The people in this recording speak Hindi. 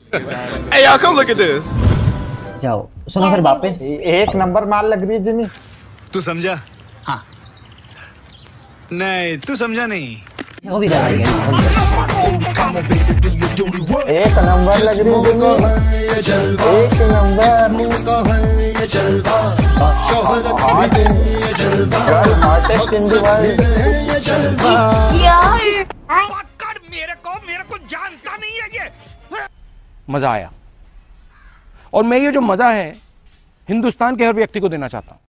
Hey y'all, come look at this. जाओ सुनो फिर वापस। एक नंबर माल लग रही है जिनी। तू समझा? हाँ। नहीं तू समझा नहीं। वो भी कर रही है। एक नंबर लग रही है जिनी। एक नंबर। मेरे को जानता नहीं है ये। मजा आया और मैं ये जो मजा है हिंदुस्तान के हर व्यक्ति को देना चाहता हूं।